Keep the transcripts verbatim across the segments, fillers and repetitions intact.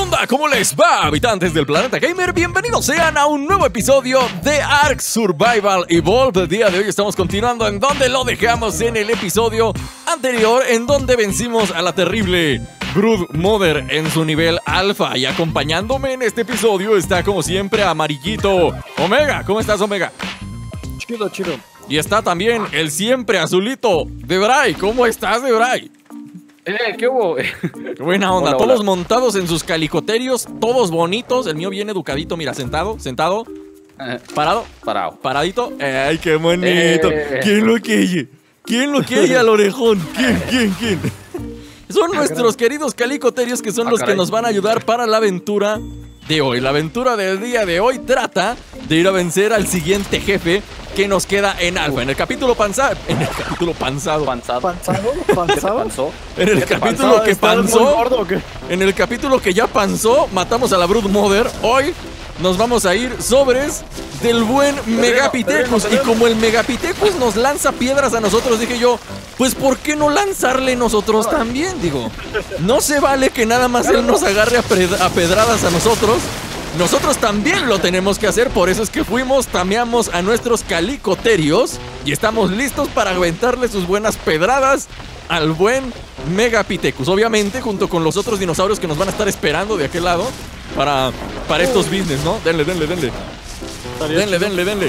onda? ¿Cómo les va, habitantes del planeta gamer? Bienvenidos sean a un nuevo episodio de Ark Survival Evolved. El día de hoy estamos continuando en donde lo dejamos en el episodio anterior, en donde vencimos a la terrible Brood Mother en su nivel alfa. Y acompañándome en este episodio está, como siempre, Amarillito Omega. ¿Cómo estás, Omega? Chido, chido. Y está también el siempre azulito Debray. ¿Cómo estás, Debray? Eh, ¿qué hubo? Qué buena onda, Hola, todos hola. montados en sus calicoterios, todos bonitos. El mío bien educadito, mira, sentado, sentado, Eh, parado, Parado. paradito. Ay, qué bonito. Eh. ¿Quién lo quiere? ¿Quién lo quiere al orejón? ¿Quién, quién, quién? Son nuestros queridos calicoterios que son Ah, los que caray. nos van a ayudar para la aventura de hoy. La aventura del día de hoy trata de ir a vencer al siguiente jefe que nos queda en alfa. En el capítulo panzado. En el capítulo panzado. Panzado. ¿Panzado? ¿Qué te ¿Panzado? panzó? En el ¿Qué te capítulo panzó? que ¿Estás muy panzó. gordo o qué? En el capítulo que ya panzó, matamos a la Brood Mother. Hoy nos vamos a ir sobres del buen Megapithecus. Y como el Megapithecus nos lanza piedras a nosotros, dije yo, pues ¿por qué no lanzarle nosotros también? Digo, no se vale que nada más él nos agarre a, pred- a pedradas a nosotros. Nosotros también lo tenemos que hacer, por eso es que fuimos, tameamos a nuestros calicoterios y estamos listos para aventarle sus buenas pedradas al buen Megapithecus. Obviamente, junto con los otros dinosaurios que nos van a estar esperando de aquel lado para, para estos business, ¿no? Denle, denle, denle. Denle, denle, denle.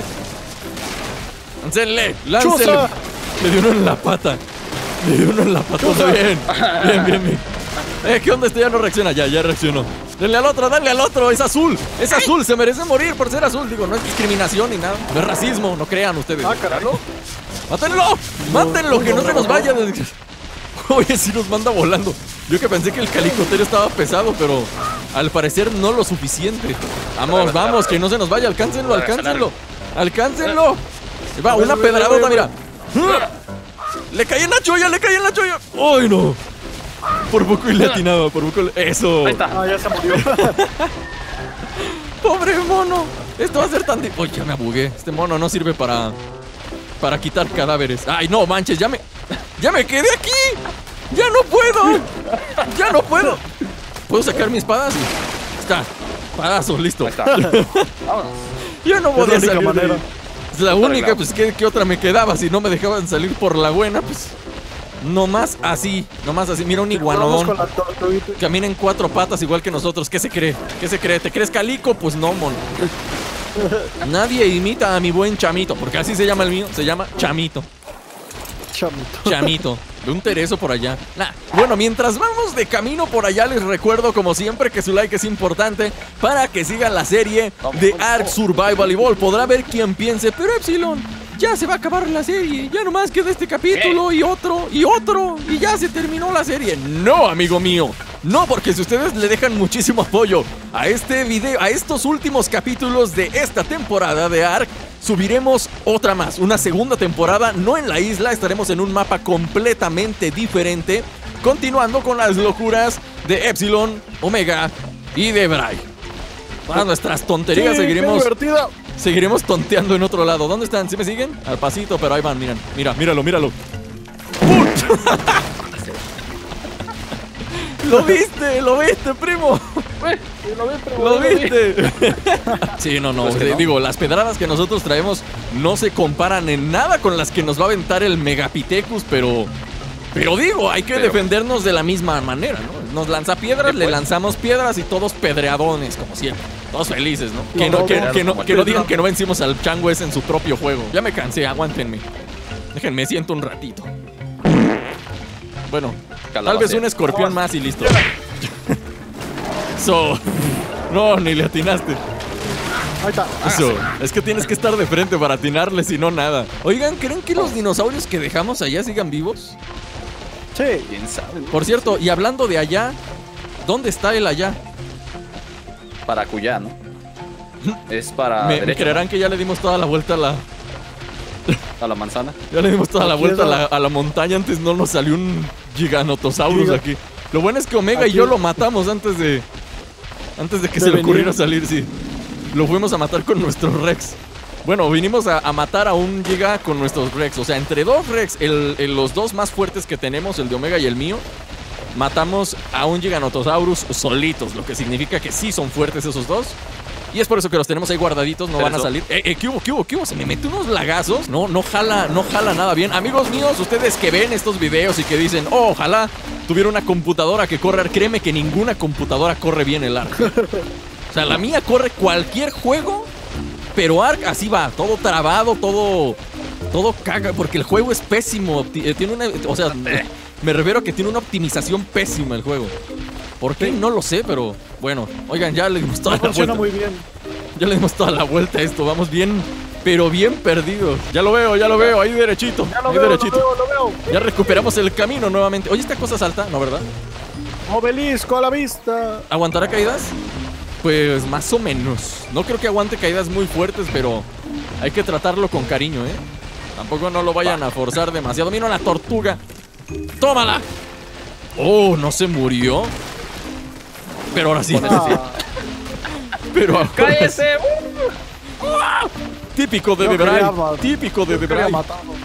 Láncenle, láncenle. ¡Chuza! Le dio uno en la pata. Le dio uno en la patota. Bien, bien, bien, bien. Eh, ¿qué onda? Este ya no reacciona. Ya, ya reaccionó. Denle al otro, dale al otro. Es azul. Es azul. Se merece morir por ser azul. Digo, no es discriminación ni nada. No es racismo. No crean ustedes. Ah, carajo. ¡Mátenlo! ¡Mátenlo! Que no se nos vaya. Oye, sí nos manda volando. Yo que pensé que el calicoterio estaba pesado, pero al parecer no lo suficiente. Vamos, vamos, que no se nos vaya. Alcáncenlo, alcáncenlo. Alcáncenlo. Va, una pedradota, mira. Le caí en la cholla, le caí en la cholla. ¡Ay, no! Por poco y le atinaba, por poco le... ¡Eso! Ahí está. Ah, ya se murió. ¡Pobre mono! Esto va a ser tan... di- ¡Uy, ya me abugué! Este mono no sirve para... Para quitar cadáveres. ¡Ay, no, manches! ¡Ya me... ¡Ya me quedé aquí! ¡Ya no puedo! ¡Ya no puedo! ¿Puedo sacar mi espada? Sí. Está. Espadazo, listo. Ahí está. Vámonos. Yo no Es la podía única salir de manera. ahí. Es la única, arreglado. pues, ¿qué, qué otra me quedaba? Si no me dejaban salir por la buena, pues... Nomás así, nomás así. Mira un Vamos iguanodón. con la tortuguita. Camina en cuatro patas igual que nosotros. ¿Qué se cree? ¿Qué se cree? ¿Te crees calico? Pues no, mon. Nadie imita a mi buen Chamito, porque así se llama el mío. Se llama Chamito. Chamito. Chamito. De un tereso por allá. Nah. Bueno, mientras vamos de camino por allá, les recuerdo como siempre que su like es importante para que sigan la serie de Ark Survival Evolved. Podrá ver quien piense, pero Epsilon, ya se va a acabar la serie. Ya nomás queda este capítulo y otro y otro y ya se terminó la serie. No, amigo mío. No, porque si ustedes le dejan muchísimo apoyo a este video, a estos últimos capítulos de esta temporada de Ark, subiremos otra más, una segunda temporada, no en la isla, estaremos en un mapa completamente diferente, continuando con las locuras de Epsilon, Omega y de Bray. Para nuestras tonterías Sí, seguiremos, qué divertida. seguiremos tonteando en otro lado. ¿Dónde están? ¿Sí me siguen? Al pasito, pero ahí van, miren. Mira, míralo, míralo. ¡Lo viste! ¡Lo viste, primo! Eh, lo vi, pero ¿Lo no vi. viste? Sí, no, no, Pues que eh, no. digo, las pedradas que nosotros traemos no se comparan en nada con las que nos va a aventar el Megapithecus, pero... Pero digo, hay que Pero- defendernos de la misma manera, ¿no? Nos lanza piedras, Sí, le pues. lanzamos piedras y todos pedreadones, como siempre. Todos felices, ¿no? No, Que no, no, que, no, que no, no, que no no. digan que no vencimos al chango ese en su propio juego. Ya me cansé, aguántenme. Déjenme, siento un ratito. Bueno, tal Calabacea. vez un escorpión más y listo. So... No, ni le atinaste. Ahí está. Eso, es que tienes que estar de frente para atinarle, si no nada. Oigan, ¿creen que los dinosaurios que dejamos allá sigan vivos? Sí. ¿Quién sabe? ¿no? Por cierto, y hablando de allá, ¿dónde está el allá? Para Cuyá, ¿no? Es para ¿Me, me derecha, creerán que ya le dimos toda la vuelta a la... ¿no? A la manzana. Ya le dimos toda la Aquí vuelta a es la, la- a la montaña. Antes no nos salió un Giganotosaurus Giga- aquí. Lo bueno es que Omega y Aquí- yo lo matamos antes de... Antes de que De se le venir. ocurriera salir, sí. Lo fuimos a matar con nuestros Rex. Bueno, vinimos a, a matar a un Giga con nuestros Rex. O sea, entre dos Rex, el, el- los dos más fuertes que tenemos, el de Omega y el mío, matamos a un Giganotosaurus solitos, lo que significa que sí son fuertes esos dos. Y es por eso que los tenemos ahí guardaditos, no Pero van a eso- salir. Eh, eh, ¿qué hubo, qué hubo, qué hubo? Se me mete unos lagazos. No, no jala, no jala nada bien. Amigos míos, ustedes que ven estos videos y que dicen, oh, ojalá tuviera una computadora que corra. Créeme que ninguna computadora corre bien el Ark. O sea, la mía corre cualquier juego, pero Ark así va, todo trabado, todo, todo caga, porque el juego es pésimo. opti- eh, Tiene una, o sea, me, me refiero a que tiene una optimización pésima el juego. ¿Por qué? Sí. No lo sé, pero bueno. Oigan, ya le dimos toda la Funciona vuelta. muy bien. Ya le dimos toda la vuelta a esto. Vamos bien, pero bien perdidos. Ya lo veo, ya lo veo. Ahí derechito. Ya lo ahí veo, lo derechito. veo, lo veo. Ya recuperamos el camino nuevamente. Oye, esta cosa salta, ¿no, verdad? Obelisco a la vista. ¿Aguantará caídas? Pues más o menos. No creo que aguante caídas muy fuertes, pero hay que tratarlo con cariño, ¿eh? Tampoco no lo vayan a forzar demasiado. Mira la tortuga. ¡Tómala! Oh, no se murió. Pero ahora sí. Ah, Pero ahora sí. ¡Cállese! Típico de Yo Debray. quería ma- Típico de yo quería Debray. matarlo.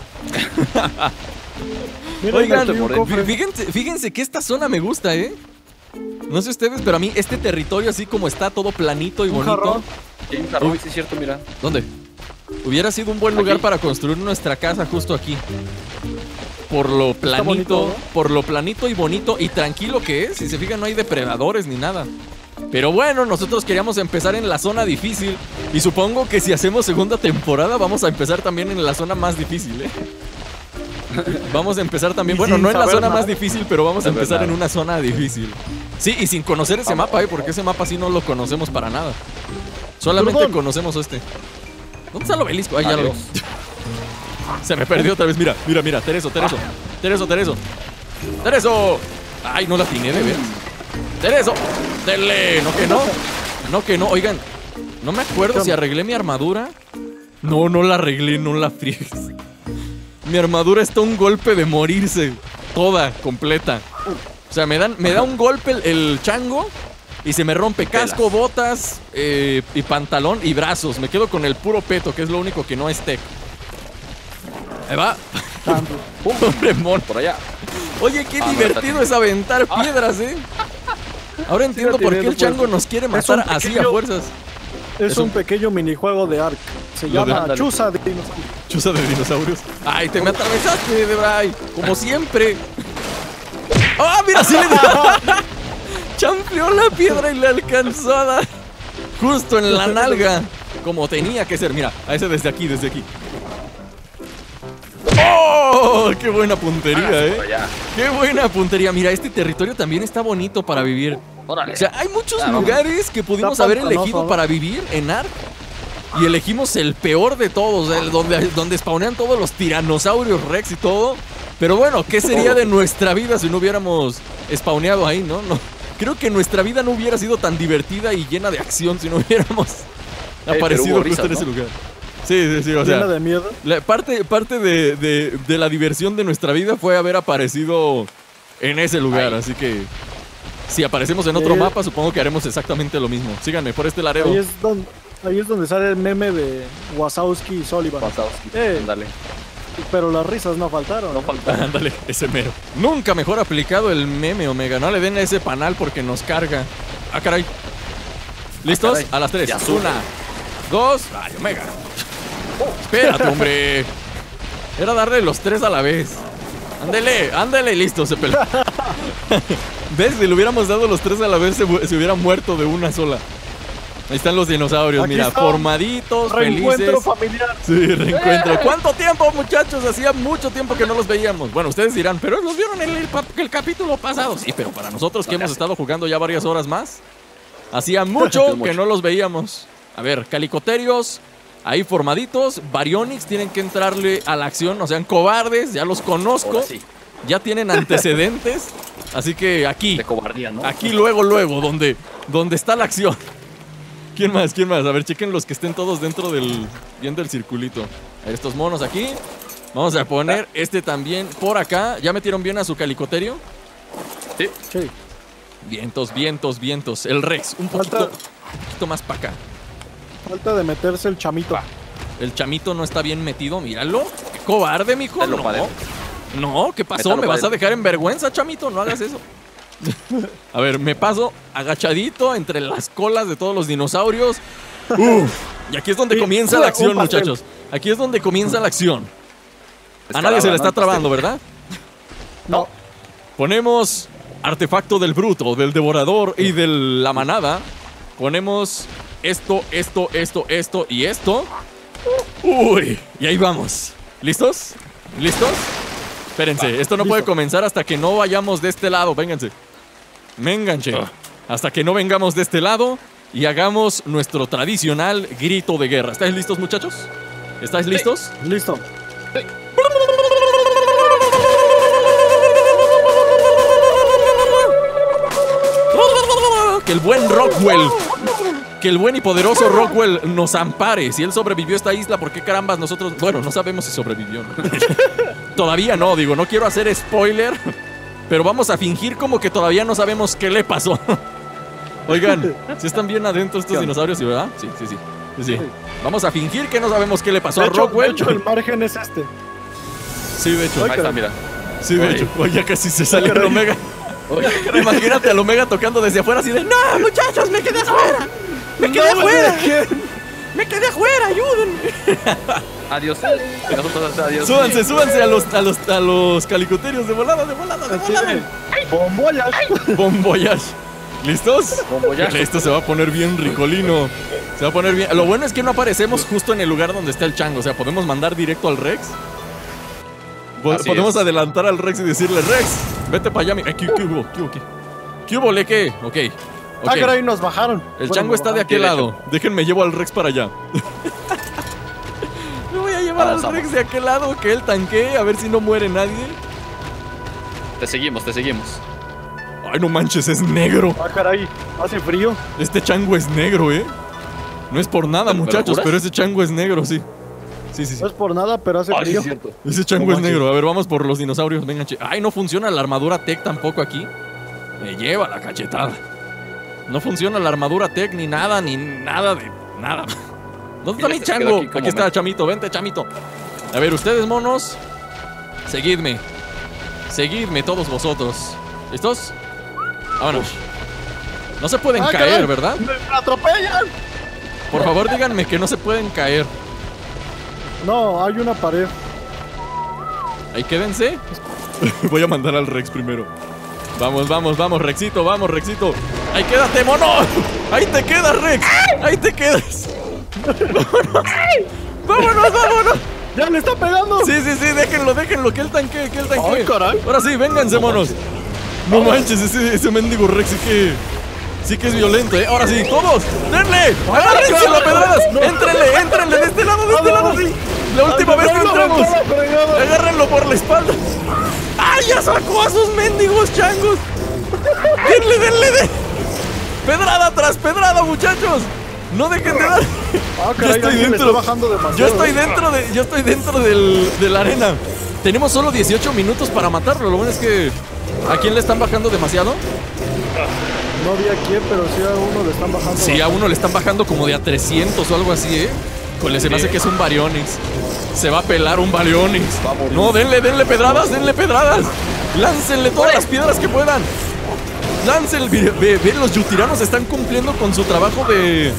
Mira, Oigan, aquí un cofre. fíjense, fíjense que esta zona me gusta, ¿eh? No sé ustedes, pero a mí este territorio así como está todo planito y Un bonito. jarrón. Sí, un jarrón, sí es cierto, mira. ¿Dónde? Hubiera sido un buen lugar Aquí. para construir nuestra casa justo aquí. Por lo planito, bonito, ¿no? por lo planito y bonito y tranquilo que es. Si se fijan, no hay depredadores ni nada. Pero bueno, nosotros queríamos empezar en la zona difícil. Y supongo que si hacemos segunda temporada, vamos a empezar también en la zona más difícil, ¿eh? Vamos a empezar también, Y bueno, sin no en la saber zona nada. más difícil, pero vamos a Saber empezar en nada. una zona difícil. Sí, y sin conocer ese mapa, ¿eh? Porque ese mapa sí no lo conocemos para nada. Solamente Perdón. conocemos este. ¿Dónde está el obelisco? Ahí ya lo vi. Adiós. Se me perdió otra vez. Mira, mira, mira. Tereso, Tereso. Tereso, Tereso. Tereso. Ay, no la atiné de veras. Tereso. Dele. No que no. No que no. Oigan, no me acuerdo si arreglé mi armadura. No, no la arreglé, no la friegues. Mi armadura está a un golpe de morirse. Toda, completa. O sea, me, dan, me da un golpe el, el chango y se me rompe casco, Pelas. botas eh, y pantalón y brazos. Me quedo con el puro peto, que es lo único que no es tech. Ahí va. Tanto. Hombre mono. Por allá. Oye, qué Ah, no, divertido está- es aventar piedras, ¿eh? Ahora entiendo por qué el divertido, chango pues. nos quiere Es matar un así a pequeño- fuerzas. Es Es un un- pequeño minijuego de Ark. Se Lo de- llama ándale. Chuza de dinosaurio. Chuza de dinosaurios. Ay, te me atravesaste, Debray. Como siempre. ¡Ah, mira! Sí le dio. Champió la piedra y le alcanzó a dar justo en la nalga. Como tenía que ser. Mira, a ese desde aquí, desde aquí. ¡Oh! ¡Qué buena puntería, Hágase por eh! allá. ¡Qué buena puntería! Mira, este territorio también está bonito para vivir. Órale. O sea, hay muchos Ah, vamos. lugares que pudimos Está haber pantanoso, elegido ¿no? para vivir en Ark. Y elegimos el peor de todos, el donde, donde spawnean todos los tiranosaurios Rex y todo. Pero bueno, ¿qué sería de nuestra vida si no hubiéramos spawneado ahí, no? no Creo que nuestra vida no hubiera sido tan divertida y llena de acción si no hubiéramos pero aparecido hubo justo risas, en ese ¿no? lugar. Sí, sí, sí, o sea, Llena de miedo. la parte, parte de, de- de la diversión de nuestra vida fue haber aparecido en ese lugar. Ahí. Así que si aparecemos en otro Sí. mapa, supongo que haremos exactamente lo mismo. Síganme por este Laredo. Ahí es donde, ahí es donde sale el meme de Wazowski y Sullivan. Wazowski. Eh. Ándale. Pero las risas no faltaron. No falta. Ándale, ese mero. Nunca mejor aplicado el meme, Omega. No le den a ese panal porque nos carga. Ah, caray. ¿Listos? caray. A las tres. Ya sube. Una, dos. Ay, Omega. Espérate, hombre. Era darle los tres a la vez. Ándele, ándele, listo, se peló. ¿Ves? Si le hubiéramos dado los tres a la vez, se, hu- se hubiera muerto de una sola. Ahí están los dinosaurios, Aquí mira, está. formaditos, Reencuentro felices. familiar. Sí, reencuentro. ¿Cuánto tiempo, muchachos? Hacía mucho tiempo que no los veíamos. Bueno, ustedes dirán, pero los vieron en el, pa- el capítulo pasado. Sí, pero para nosotros que hemos estado jugando ya varias horas más, hacía mucho Es mucho. que no los veíamos. A ver, calicoterios, ahí formaditos. Baryonyx tienen que entrarle a la acción, no sean cobardes, ya los conozco. Ahora sí. Ya tienen antecedentes. Así que aquí, De cobardía, ¿no? aquí luego, luego, donde, donde está la acción. ¿Quién más? ¿Quién más? A ver, chequen los que estén todos dentro del... bien del circulito. A ver, estos monos aquí. Vamos a poner este también por acá. ¿Ya metieron bien a su calicoterio? Sí. Sí. Vientos, vientos, vientos. El Rex, un Falta- poquito, un poquito más para acá. Falta de meterse el chamito. El chamito no está bien metido, míralo. ¡Qué cobarde, mijo! Te lo No. paré. No, ¿qué pasó? Métalo ¿Me vas para a dejar en vergüenza, chamito? No hagas eso. A ver, me paso agachadito entre las colas de todos los dinosaurios. Uf, y aquí es donde Sí, comienza un la acción, pastel. muchachos. Aquí es donde comienza la acción. A Está nadie se le grabando, está trabando, ¿verdad? No. Ponemos artefacto del bruto, del devorador y de la manada. Ponemos esto, esto, esto, esto y esto. Uy, y ahí vamos. ¿Listos? ¿Listos? Espérense, esto no puede listo. comenzar hasta que no vayamos de este lado. Vénganse. Vénganse. Ah. Hasta que no vengamos de este lado y hagamos nuestro tradicional grito de guerra. ¿Estáis listos, muchachos? ¿Estáis listos? Listo. Que el buen Rockwell, que el buen y poderoso Rockwell nos ampare. Si él sobrevivió a esta isla, ¿por qué carambas nosotros? Bueno, no sabemos si sobrevivió, ¿no? Todavía no, digo, no quiero hacer spoiler, pero vamos a fingir como que todavía no sabemos qué le pasó. Oigan, ¿sí están bien adentro estos dinosaurios, sí, verdad? Sí, sí, sí, sí, sí. Vamos a fingir que no sabemos qué le pasó De a hecho, de Rockwell. hecho, el margen es este. Sí, de hecho. Ahí está, mira. Sí, de Oye. hecho. Oye, casi se sale el caray. Omega. Imagínate al Omega tocando desde afuera así de ¡no, muchachos, me quedé afuera! ¡Me quedé No, afuera! ¿qué? ¡Me quedé afuera! ¡Ayúdenme! Adiós. Y nosotros, adiós. Súbanse, súbanse a los, a los, a los calicoterios de volada, de volada, de Así volada. de bomboyas. Bon voyage. ¿Listos? Bon voyage. Esto se va a poner bien ricolino. Se va a poner bien. Lo bueno es que no aparecemos justo en el lugar donde está el chango. O sea, podemos mandar directo al Rex. Po- Así Podemos es. adelantar al Rex y decirle, Rex, vete para allá. mi- eh, ¿Qué, qué hubo? ¿Qué hubo? ¿Qué? ¿Qué hubo? ¿Le qué? Ok. Ah, ok. caray, nos bajaron. El Bueno, chango nos está de bajaron. aquel de lado. Déjenme llevo al Rex para allá. Me voy a llevar al Avanzamos. Rex de aquel lado, que él tanquee, a ver si no muere nadie. Te seguimos, te seguimos. Ay, no manches, es negro. Ah, caray, hace frío. Este chango es negro, ¿eh? No es por nada, ¿Pero muchachos, juras? pero ese chango es negro, sí. Sí, sí, sí. No es por nada, pero hace Ah, sí, frío. es cierto. Ese chango No es manches. negro. A ver, vamos por los dinosaurios. Vengan, che. Ay, no funciona la armadura Tech tampoco aquí. Me lleva la cachetada. No funciona la armadura Tech ni nada, ni nada de nada. ¿Dónde está Mira, mi se quedó chango? aquí como Aquí está, me- chamito. Vente, chamito. A ver, ustedes, monos. Seguidme. Seguidme todos vosotros. ¿Listos? Vámonos. No se pueden Ah, caer, caray, ¿verdad? ¡Me atropellan! Por favor, díganme que no se pueden caer. No, hay una pared. Ahí quédense. Voy a mandar al Rex primero. Vamos, vamos, vamos, Rexito, vamos, Rexito. Ahí quédate, mono. Ahí te quedas, Rex. Ahí te quedas. Vámonos. Vámonos, vámonos. ¡Ya le está pegando! Sí, sí, sí, déjenlo, déjenlo, que él tanque, que él tanque. Ay, caray. Ahora sí, vénganse, monos. No manches, ese, ese mendigo Rex sí que. Sí que es violento, ¿eh? Ahora sí, todos, denle. Agárrense a pedradas. Éntrenle, éntrenle de este lado, de este lado. La última vez que entramos. Agárrenlo por la espalda. ¡Ay, ya sacó a sus mendigos changos! ¡Denle, denle, denle! ¡Pedrada tras pedrada, muchachos! ¡No dejen de dar! Ah, Yo caray, estoy alguien le dentro. está bajando demasiado. Yo estoy dentro de. Yo estoy dentro del, de la arena. Tenemos solo dieciocho minutos para matarlo. Lo bueno es que. ¿A quién le están bajando demasiado? No vi a quién, pero sí a uno le están bajando. Sí, a uno le están bajando como de a trescientos o algo así, ¿eh? Híjole, se me hace que es un Baryonyx. Se va a pelar un Baryonyx. No, denle, denle pedradas, denle pedradas. Láncenle todas las piedras que puedan. Láncenle. Ve, ve, ve, los yutiranos están cumpliendo con su trabajo de.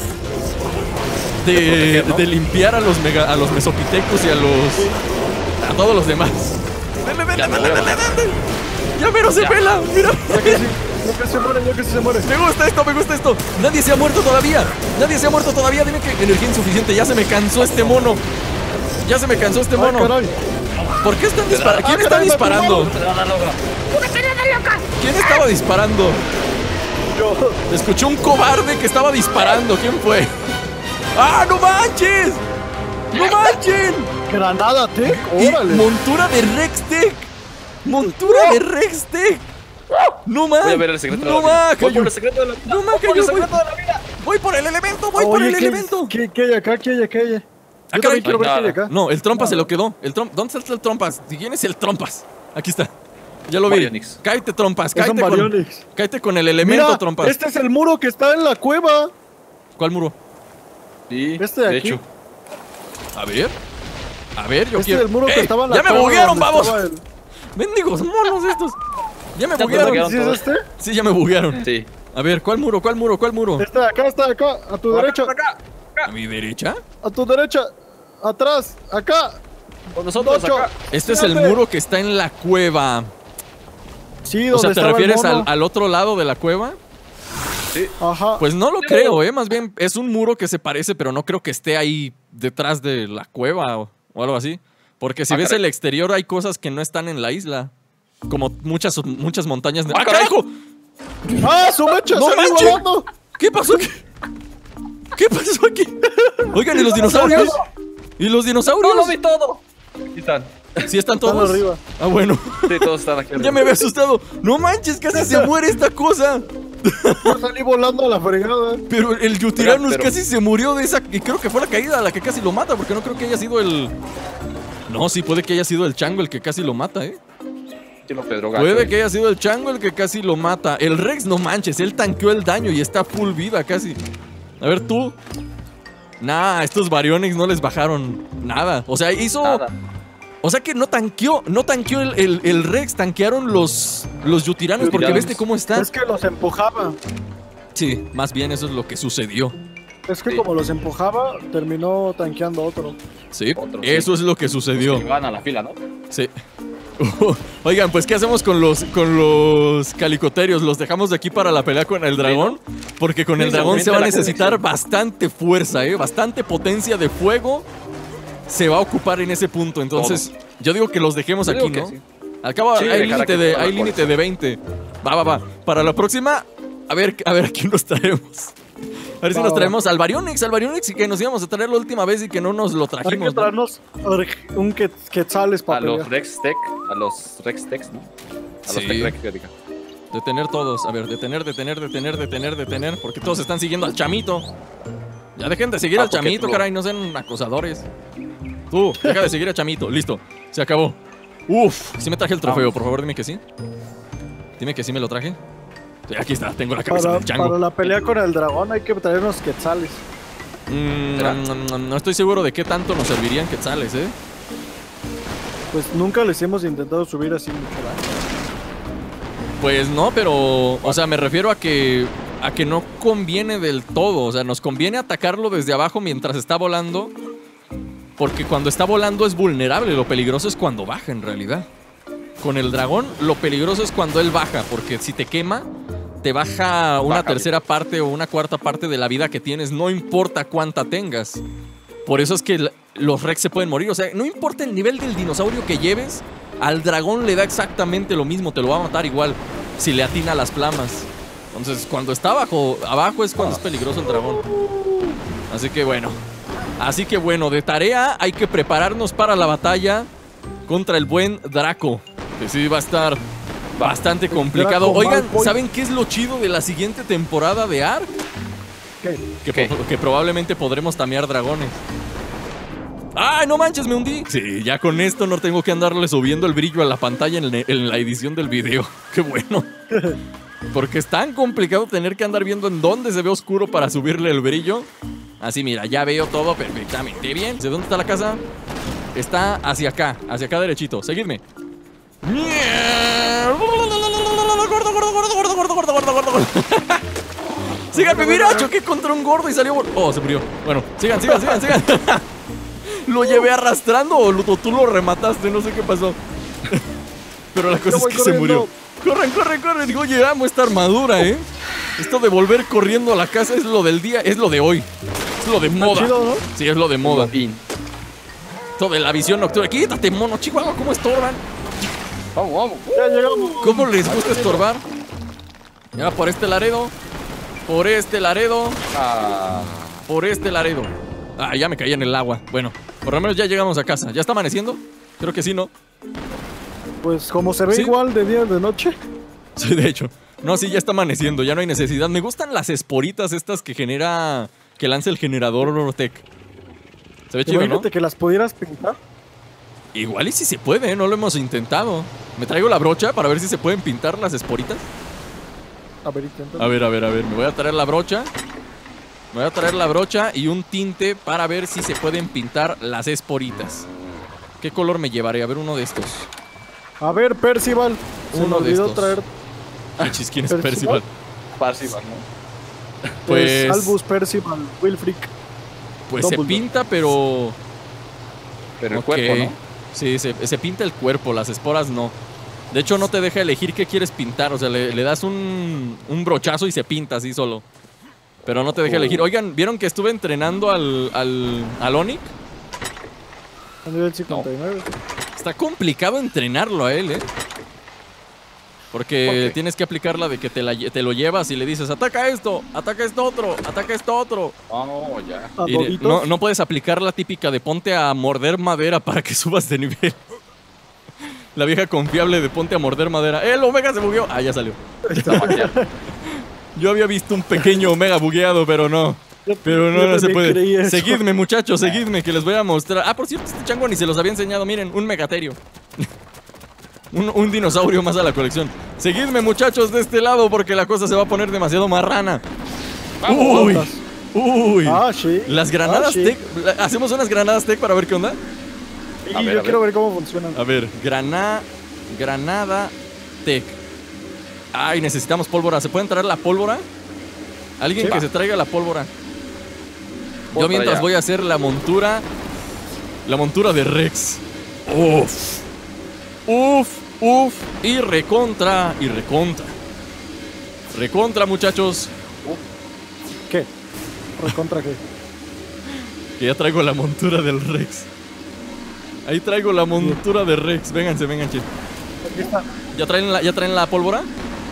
De, proteger, ¿no? de limpiar a los, mega, a los mesopitecos y a los. A todos los demás. Denle, denle, Ya me denle, voy a denle, bajar. denle. Ya mero se Ya. pela. Mira. Ya que sí, ya que se muere, ya que sí se muere. Me gusta esto, me gusta esto. Nadie se ha muerto todavía. Nadie se ha muerto todavía. Dime que energía insuficiente. Ya se me cansó este mono. Ya se me cansó este Ay, mono. caray. ¿Por qué están disparando? ¿Quién Ah, está caray, me disparando? tumbaron. ¿Quién estaba disparando? Yo. Escuché un cobarde que estaba disparando. ¿Quién fue? ¡Ah, no manches! ¡No manchen! Granada Tech, Y órale. montura de Rextech. Montura de Rextech. No más. Voy a ver el secreto No de la vida. más, Voy Cayo. por el secreto de la vida. No más, Voy por Cayo. el Voy, secreto de la vida. voy por el elemento. Voy por Oye, el ¿qué- elemento. ¿Qué, qué hay acá? ¿Qué hay acá? ¿Qué hay? Ah, Yo caray. también quiero ver Ay, qué hay nada. acá. No, el trompas se lo quedó. El trom- ¿Dónde está el trompas? ¿Quién es el trompas? Aquí está. Ya lo vi. Baryonyx. Cállate, trompas. Es un Cállate con, Baryonyx. cállate con el elemento, Mira, trompas. este es el muro que está en la cueva. ¿Cuál muro? Sí, Este de de aquí. hecho. A ver. A ver, yo Este quiero. es el muro que ¡Ey! estaba en la ¡Ya me cueva buguearon, donde vamos! estaba el- ¡Mendigos monos estos! Ya me Ya buguearon. ¿Sí es todos. este? Sí, ya me buguearon. Sí. A ver, ¿cuál muro? ¿Cuál muro? ¿Cuál muro? Está acá, está acá, a tu derecha, ¿A mi derecha? a tu derecha, atrás, acá. Con nosotros Ocho. acá. Este es el Siete. muro que está en la cueva. Sí, O sea, donde ¿te estaba el refieres al, mono. al otro lado de la cueva? Ajá. Pues no lo creo, ¿eh? Más bien es un muro que se parece, pero no creo que esté ahí detrás de la cueva o, o algo así. Porque si Ah, ves caray. el exterior hay cosas que no están en la isla. Como muchas, muchas montañas... de- Ah, ¡Ah, caray. carajo! ¡Ah, su mecha! ¡No ¡Se va manches! volando! ¿Qué pasó aquí? ¿Qué pasó aquí? Oigan, ¿y los dinosaurios? ¿Y los dinosaurios? ¡No lo vi todo! Aquí están. ¿Sí están Están todos? arriba. Ah, bueno. Sí, todos están aquí. Ya me había asustado. No manches, casi se muere esta cosa. Yo salí volando a la fregada. Pero el Yutiranus Pero- casi se murió de esa... Y creo que fue la caída la que casi lo mata, porque no creo que haya sido el... No, sí, puede que haya sido el chango el que casi lo mata, ¿eh? Sí, lo Pedro Gacho. Puede que haya sido el chango el que casi lo mata. El Rex, no manches, él tanqueó el daño y está full vida casi. A ver, tú. Nah, estos Baryonyx no les bajaron nada. O sea, hizo... Nada. O sea que no tanqueó, no tanqueó el, el- el Rex, tanquearon los, los Yutiranos, porque Yutiranos. viste cómo están. Es que los empujaba. Sí, más bien eso es lo que sucedió. Es que Sí. como los empujaba, terminó tanqueando otro. Sí, Otro, sí. eso es lo que sucedió. Y van a la fila, ¿no? Sí. Oigan, pues ¿qué hacemos con los con los calicoterios? ¿Los dejamos de aquí para la pelea con el dragón? Porque con Sí, el dragón se va a la necesitar conexión. bastante fuerza, ¿eh? Bastante potencia de fuego se va a ocupar en ese punto. Entonces, yo digo que los dejemos Yo aquí, digo ¿no? que sí. Al cabo Sí, hay dejar límite aquí de, toda la hay límite fuerza. de veinte. Va, va, va. Para la próxima, a ver, a ver a quién nos traemos. A ver si Va, nos va. traemos al Baryonyx, al Baryonyx y que nos íbamos a traer la última vez y que no nos lo Hay que trajimos. ¿no? traernos un que- quetzales A para los pelear. Rex Tech, a los Rex Techs, ¿no? A los Sí. Tech Rex, que diga. Detener todos. A ver, detener, detener, detener, detener, detener. Porque todos están siguiendo al chamito. Ya dejen de seguir Ah, al porque chamito, tú- caray. No sean acosadores. Tú, deja de seguir al chamito. Listo. Se acabó. Uf, sí me traje el trofeo. Vamos. Por favor, dime que sí. Dime que sí me lo traje. Sí, aquí está. Tengo la cabeza Para, del chango. para la pelea con el dragón hay que traernos quetzales. Mm, Será. no, no estoy seguro de qué tanto nos servirían quetzales, ¿eh? Pues nunca les hemos intentado subir así mucho daño. Pues no, pero, o sea, me refiero a que a que no conviene del todo, o sea, nos conviene atacarlo desde abajo mientras está volando, porque cuando está volando es vulnerable, lo peligroso es cuando baja en realidad. Con el dragón lo peligroso es cuando él baja, porque si te quema te baja una Baja, tercera parte o una cuarta parte de la vida que tienes, no importa cuánta tengas. Por eso es que l- los Rex se pueden morir, o sea, no importa el nivel del dinosaurio que lleves, al dragón le da exactamente lo mismo, te lo va a matar igual si le atina las flamas. Entonces, cuando está abajo, abajo es cuando es peligroso el dragón. Así que bueno. Así que bueno, de tarea hay que prepararnos para la batalla contra el buen Draco. Que sí va a estar bastante complicado. Draco Oigan, Malfoy. ¿saben qué es lo chido de la siguiente temporada de Ark? ¿Qué? Que, ¿Qué? po- que probablemente podremos tamear dragones. ¡Ay, no manches, me hundí! Sí, ya con esto no tengo que andarle subiendo el brillo a la pantalla en, el- en la edición del video. ¡Qué bueno! Porque es tan complicado tener que andar viendo en dónde se ve oscuro para subirle el brillo. Así, mira, ya veo todo perfectamente bien. ¿De dónde está la casa? Está hacia acá, hacia acá derechito. Seguidme. Gordo, gordo, gordo, gordo, gordo, gordo, gordo, gordo, gordo. Síganme, mira, choqué contra un gordo y salió... vol- Oh, se murió. Bueno, sigan, sigan, sigan, sigan. ¿Lo llevé arrastrando o lo- tú lo remataste? No sé qué pasó. Pero la cosa Yo es voy que se murió. corriendo. Corren, corren, corren. Digo, oye, amo esta armadura, ¿eh? Esto de volver corriendo a la casa es lo del día, es lo de hoy. Es lo de moda. chido, ¿no? Sí, es lo de moda. In. Esto de la visión nocturna. Quítate, mono, chihuahua, ¿cómo estorban? Vamos, vamos. Ya llegamos. ¿Cómo les gusta estorbar? Ya, por este Laredo. Por este Laredo. Ah, Por este Laredo. Ah, ya me caí en el agua. Bueno, por lo menos ya llegamos a casa. ¿Ya está amaneciendo? Creo que sí, ¿no? Pues como se ve Sí. igual de día y de noche. Sí, de hecho. No, sí, ya está amaneciendo. Ya no hay necesidad. Me gustan las esporitas estas que genera... Que lanza el generador Orotec. Se ve chido, ¿no? Imagínate que las pudieras pintar. Igual y si se puede, ¿eh? No lo hemos intentado. ¿Me traigo la brocha para ver si se pueden pintar las esporitas? A ver, intenta. A ver, a ver, a ver. Me voy a traer la brocha. Me voy a traer la brocha y un tinte para ver si se pueden pintar las esporitas. ¿Qué color me llevaré? A ver, uno de estos. A ver, Percival. Se Uno me de olvidó estos. traer Pichis, ¿quién es ¿Percival? Percival? Parcival, ¿no? Pues- pues... Albus, Percival, Wilfric. Pues se Dumbledore. pinta, pero... Pero el Ok. cuerpo, ¿no? Sí, se, se pinta el cuerpo, las esporas no. De hecho, no te deja elegir qué quieres pintar. O sea, le, le das un, un brochazo y se pinta así solo. Pero no te deja Oh. elegir. Oigan, ¿vieron que estuve entrenando al, al, al Onic? A nivel cincuenta y nueve. Está complicado entrenarlo a él, ¿eh? Porque ¿Por qué? tienes que aplicar la de que te, la lle- te lo llevas y le dices, ataca esto, ataca esto otro, ataca esto otro. Oh, ya. A Y Doguitos. no, no puedes aplicar la típica de ponte a morder madera para que subas de nivel. La vieja confiable de ponte a morder madera. ¡Eh, el Omega se bugueó! Ah, ya salió. Está maquillado. Yo había visto un pequeño Omega bugueado, pero no. Yo- Pero no, yo no se también puede. creí eso. Seguidme, muchachos, seguidme, que les voy a mostrar. Ah, por cierto, este chango ni se los había enseñado. Miren, un megaterio. un, un dinosaurio más a la colección. Seguidme, muchachos, de este lado, porque la cosa se va a poner demasiado marrana. Uy, Botas. uy. Ah, sí. Las granadas Ah, sí. tech. la- ¿Hacemos unas granadas tech para ver qué onda? Sí, A ver, yo a ver. quiero ver cómo funcionan. A ver, grana, granada tech. Ay, necesitamos pólvora. ¿Se puede traer la pólvora? Alguien Sí, que va. se traiga la pólvora. Voy Yo para mientras allá. voy a hacer la montura. La montura de Rex. Uf. Uf, uf. Y recontra. Y recontra. Recontra, muchachos. ¿Qué? ¿Recontra qué? Que ya traigo la montura del Rex. Ahí traigo la montura de Rex. Vénganse, vénganse. Aquí está. ¿Ya traen la, ya traen la pólvora?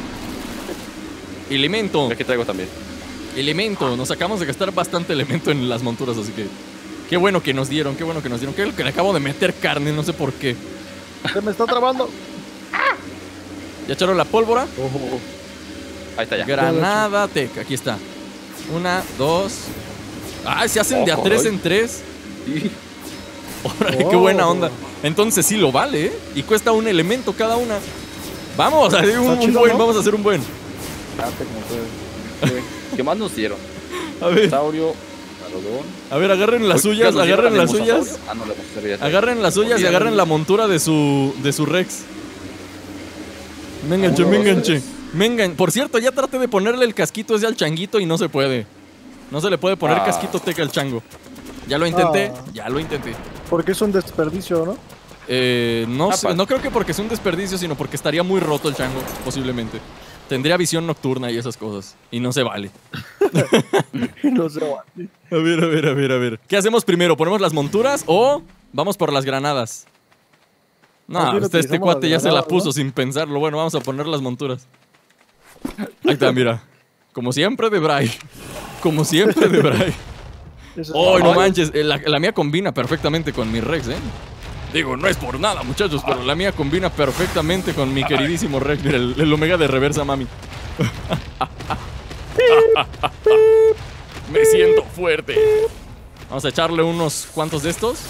Elemento. Aquí traigo también. Elemento. Nos acabamos de gastar bastante elemento en las monturas, así que... Qué bueno que nos dieron, qué bueno que nos dieron. Creo que le acabo de meter carne, no sé por qué. Se me está trabando. ¿Ya echaron la pólvora? Ahí está ya. Granada Tech, aquí está. Una, dos... ¡Ay, se hacen de a Ojo, tres ay. en tres! Sí. Órale, qué Oh. buena onda. Entonces sí lo vale, ¿eh? Y cuesta un elemento cada una. Vamos, a hacer un, Está un chido, buen, ¿no? vamos a hacer un buen. Fíjate cómo puede- ¿Qué- ¿Qué más nos dieron? A ver, Saurio, Alodón. a ver, agarren las Uy, suyas, ¿ya nos dieron agarren la las Mimosasaurio? suyas. Ah, no, la Mimosasaurio ya está. Agarren las suyas y Olvídalo. agarren la montura de su, de su Rex. Me enganché, Uno, me dos, enganché. tres. Me engan- Por cierto, ya traté de ponerle el casquito ese al changuito y no se puede. No se le puede poner Ah. casquito teca al chango. Ya lo intenté, Ah. ya lo intenté. Porque es un desperdicio, ¿no? Eh, no, Ah, sé- pa- no creo que porque es un desperdicio, sino porque estaría muy roto el chango, posiblemente. Tendría visión nocturna y esas cosas. Y no se vale. No sé, guay. A ver, a ver, a ver, a ver. ¿Qué hacemos primero? ¿Ponemos las monturas o vamos por las granadas? No, Más bien este, este utilizamos cuate las ya se la granadas, puso ¿no? sin pensarlo. Bueno, vamos a poner las monturas. Ahí está, mira. Como siempre de Bray. Como siempre de Bray. Eso es- ¡Oh, no Ay, manches! Eh, La, la mía combina perfectamente con mi Rex, ¿eh? Digo, no es por nada, muchachos, pero la mía combina perfectamente con mi queridísimo Rex. Mira, el, el Omega de reversa, mami. Me siento fuerte. Vamos a echarle unos cuantos de estos.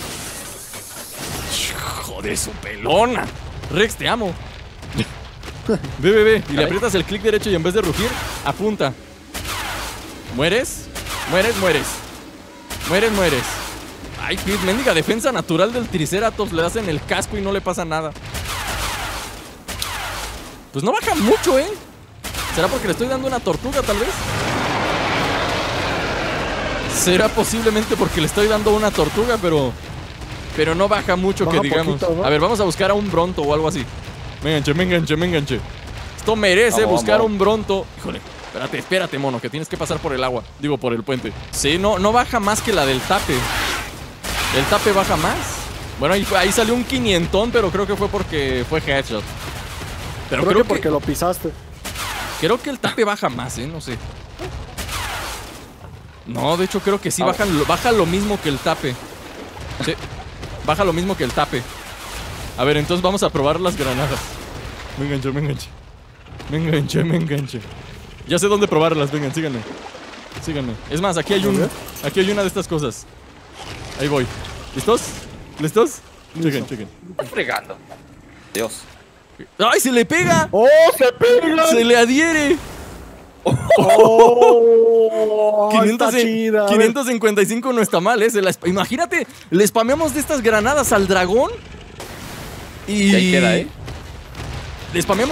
Joder, su pelona. Rex, te amo. Ve, ve, ve. Y le aprietas el clic derecho y en vez de rugir, apunta. ¿Mueres? ¿Mueres? ¿Mueres? ¿Mueres? ¿Mueres? Ay, qué mendiga defensa natural del Triceratops. Le das en el casco y no le pasa nada. Pues no baja mucho, ¿eh? ¿Será porque le estoy dando una tortuga, tal vez? Será posiblemente porque le estoy dando una tortuga, pero... Pero no baja mucho, Baja que digamos. poquito, ¿no? A ver, vamos a buscar a un bronto o algo así. Me enganché, me enganché, me enganché. Esto merece Vamos, buscar vamos. un bronto. Híjole, espérate, espérate, mono, que tienes que pasar por el agua. Digo, por el puente. Sí, no, no baja más que la del tape. ¿El tape baja más? Bueno, ahí, ahí salió un quinientón, pero creo que fue porque fue headshot. Pero Creo, creo, que porque que, lo pisaste. creo que el tape baja más, ¿eh? No sé. No, de hecho creo que sí Ah. baja, lo- baja lo mismo que el tape. Sí, baja lo mismo que el tape. A ver, entonces vamos a probar las granadas. Me enganché, me enganché. Me enganché, me enganché. Ya sé dónde probarlas, vengan, síganme. Síganme. Es más, aquí hay un. Aquí hay una de estas cosas. Ahí voy. ¿Listos? ¿Listos? Chequen, chequen. Está fregando. Dios. ¡Ay, se le pega! ¡Oh, se pega! ¡Se le adhiere! ¡Oh! quinientos Está chida. A ver, quinientos cincuenta y cinco no está mal, ¿eh? Se la sp- imagínate, le spameamos de estas granadas al dragón. Y... Y ahí queda, ¿eh? le spameamos estas granadas al dragón y así vuele, pues le va a hacer daño porque se le van a pegar en el cuerpo.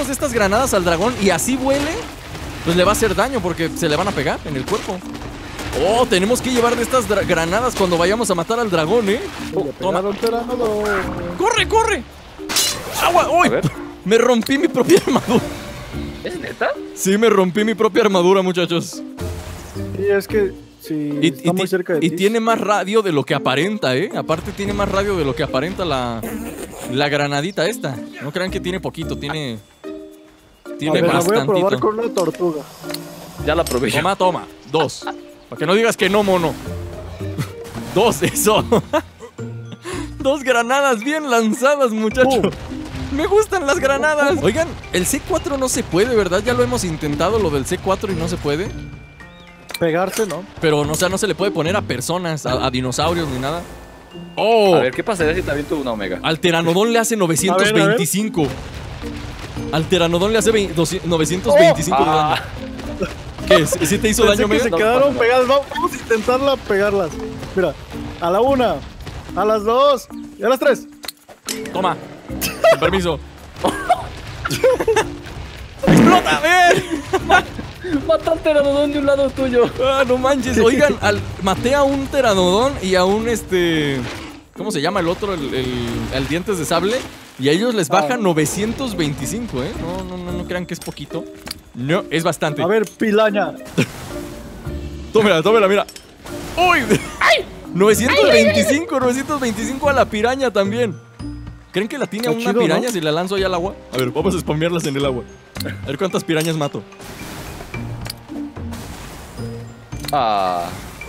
Oh, tenemos que llevar de estas granadas cuando vayamos a matar al dragón, ¿eh? Oh, toma. ¡Corre, corre! ¡Agua! ¡Uy! Me rompí mi propia armadura. ¿Es neta? Sí, me rompí mi propia armadura, muchachos. Sí, es que sí, y, está y, muy cerca de y ti. tiene más radio de lo que aparenta, ¿eh? Aparte tiene más radio de lo que aparenta la, la granadita esta. No crean que tiene poquito, tiene... Tiene a ver, bastantito. la voy a probar con una tortuga. Ya la probé. Toma, toma. Dos. Para que no digas que no, mono. Dos, eso. Dos granadas bien lanzadas, muchacho. Uh. Me gustan las granadas. Oigan, el C cuatro no se puede, ¿verdad? Ya lo hemos intentado, lo del C cuatro, y no se puede. Pegarse, ¿no? Pero, o sea, no se le puede poner a personas, a, a dinosaurios ni nada. Oh. A ver, ¿qué pasaría si también tuvo una omega? Al Pteranodon le hace novecientos veinticinco. A ver, a ver. Al Pteranodon le hace novecientos veinticinco. Oh. Ah. ¿Qué? ¿Sí te hizo Pensé daño, Omega? Se quedaron no, pegadas. Vamos a intentarla pegarlas. Mira, a la una, a las dos y a las tres. Toma. Con permiso. ¡Explota! ¡A ver! Mata al Pteranodon de un lado tuyo. Ah, no manches. Oigan, al, maté a un Pteranodon y a un este... ¿Cómo se llama el otro? El, el, el dientes de sable. Y a ellos les baja ah. novecientos veinticinco, ¿eh? No, no, no, no crean que es poquito. No, es bastante. A ver, pilaña. Tómela, tómela, mira. ¡Uy! ¡Ay! novecientos veinticinco, novecientos veinticinco a la piraña también. ¿Creen que la tiene a una chido, piraña, ¿no? Si la lanzo allá al agua? A ver, vamos a spamearlas en el agua. A ver cuántas pirañas mato. Ah.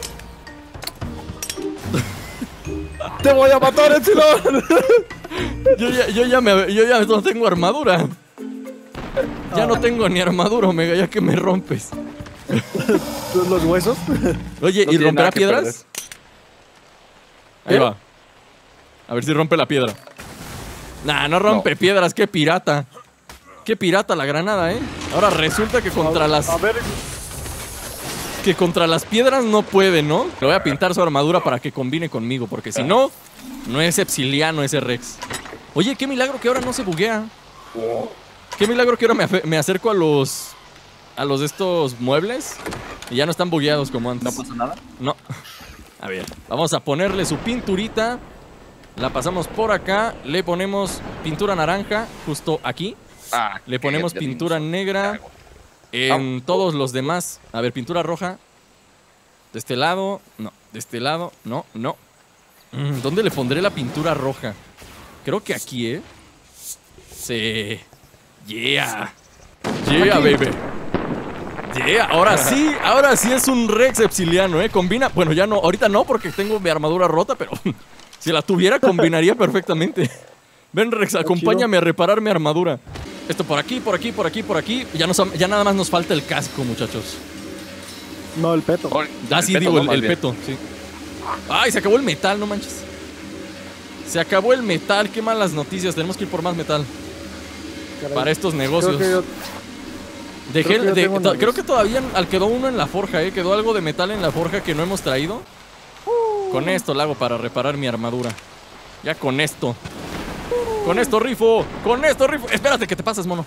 ¡Te voy a matar, Epsilon! yo, ya, yo, ya me, yo ya no tengo armadura. Ya ah. no tengo ni armadura, Omega, ya que me rompes. ¿Los huesos? Oye, no ¿y romperá piedras? Perder. Ahí ¿Eh? va. A ver si rompe la piedra. Nah, no rompe no. piedras, qué pirata. Qué pirata la granada, ¿eh? Ahora resulta que contra a, las... A ver... Que contra las piedras no puede, ¿no? Le voy a pintar su armadura para que combine conmigo, porque si no, no es Epsiliano ese Rex. Oye, qué milagro que ahora no se buguea. Qué milagro que ahora me, me acerco a los... A los de estos muebles y ya no están bugueados como antes. ¿No pasa nada? No. A ver, vamos a ponerle su pinturita. La pasamos por acá. Le ponemos pintura naranja justo aquí. Ah, le ponemos pintura negra en oh. todos los demás. A ver, pintura roja. De este lado, no. De este lado, no, no. ¿Dónde le pondré la pintura roja? Creo que aquí, ¿eh? Sí. Yeah. Yeah, baby. Yeah, ahora sí, ahora sí es un Rex Epsiliano, ¿eh? Combina, bueno, ya no, ahorita no porque tengo mi armadura rota, pero si la tuviera combinaría perfectamente. Ven, Rex, acompáñame a reparar mi armadura. Esto por aquí, por aquí, por aquí, por aquí. Ya, nos, ya nada más nos falta el casco, muchachos. No, el peto. Ah, sí, digo, el, el peto, sí. Ay, se acabó el metal, no manches. Se acabó el metal, qué malas noticias. Tenemos que ir por más metal. Caray. Para estos negocios. Creo que yo... Dejé, creo, que de, to, creo que todavía quedó uno en la forja, ¿eh? Quedó algo de metal en la forja que no hemos traído. Uh. Con esto lo hago para reparar mi armadura. Ya con esto. Uh. Con esto rifo. Con esto rifo. Espérate que te pasas, mono.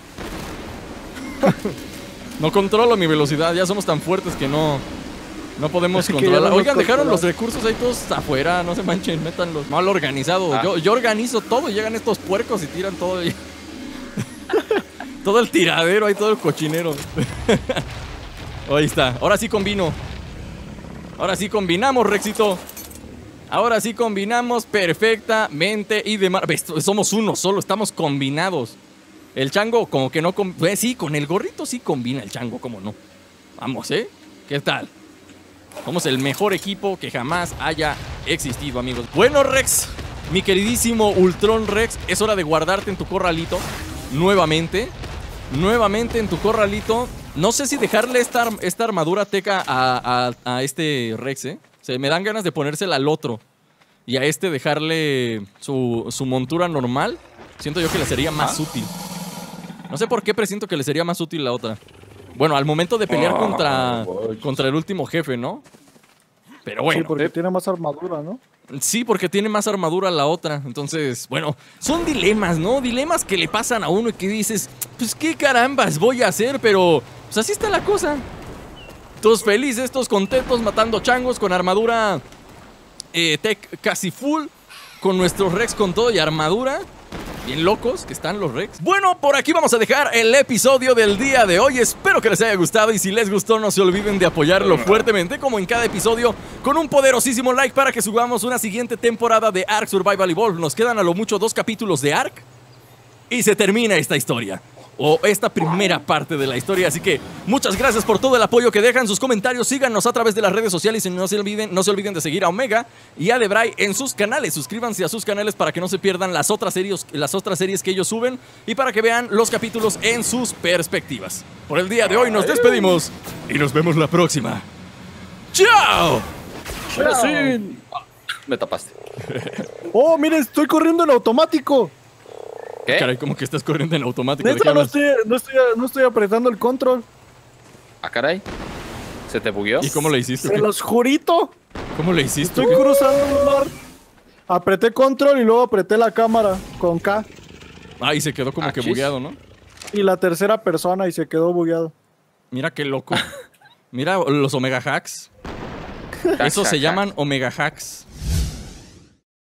No controlo mi velocidad. Ya somos tan fuertes que no... No podemos controlar. Oigan, dejaron los recursos ahí todos afuera. No se manchen, métanlos. Mal organizado. Ah. Yo, yo organizo todo y llegan estos puercos y tiran todo. Todo el tiradero, ahí todo el cochinero. Ahí está. Ahora sí combino. Ahora sí combinamos, Rexito. Ahora sí combinamos perfectamente y demás. Somos uno solo, estamos combinados. El chango como que no... Eh, sí, con el gorrito sí combina el chango, cómo no. Vamos, ¿eh? ¿Qué tal? Somos el mejor equipo que jamás haya existido, amigos. Bueno, Rex, mi queridísimo Ultron Rex, es hora de guardarte en tu corralito. Nuevamente. Nuevamente en tu corralito. No sé si dejarle esta, esta armadura teca a, a, a este Rex, ¿eh? O sea, me dan ganas de ponérsela al otro. Y a este dejarle su, su montura normal. Siento yo que le sería más ¿Ah? útil. No sé por qué presiento que le sería más útil la otra. Bueno, al momento de pelear oh, contra, contra el último jefe, ¿no? Pero bueno. Sí, porque eh. tiene más armadura, ¿no? Sí, porque tiene más armadura la otra. Entonces, bueno, son dilemas, ¿no? Dilemas que le pasan a uno y que dices, pues qué carambas voy a hacer, pero pues así está la cosa. Todos felices, todos contentos, matando changos con armadura eh, tech casi full, con nuestros Rex con todo y armadura. Bien locos que están los Rex. Bueno, por aquí vamos a dejar el episodio del día de hoy. Espero que les haya gustado y si les gustó no se olviden de apoyarlo fuertemente como en cada episodio con un poderosísimo like para que subamos una siguiente temporada de Ark Survival Evolved. Nos quedan a lo mucho dos capítulos de Ark y se termina esta historia. O esta primera parte de la historia. Así que muchas gracias por todo el apoyo que dejan. Sus comentarios, síganos a través de las redes sociales. Y no se olviden, no se olviden de seguir a Omega y a Debray en sus canales. Suscríbanse a sus canales para que no se pierdan las otras series, las otras series que ellos suben. Y para que vean los capítulos en sus perspectivas. Por el día de hoy nos despedimos. Y nos vemos la próxima. ¡Chao! Pero sí. Me tapaste. Oh, miren, estoy corriendo en automático. ¿Qué? Caray, como que estás corriendo en automático. ¿De qué Neta, no hablas? estoy, no, estoy, no estoy apretando el control. Ah, caray. ¿Se te bugueó? ¿Y cómo le hiciste? Se ¿Qué? los jurito. ¿Cómo le hiciste? Estoy cruzando un mar. Apreté control y luego apreté la cámara con K. Ah, y se quedó como Ah, que chis. bugueado, ¿no? Y la tercera persona y se quedó bugueado. Mira qué loco. Mira los Omega Hacks. Eso se llaman Omega Hacks.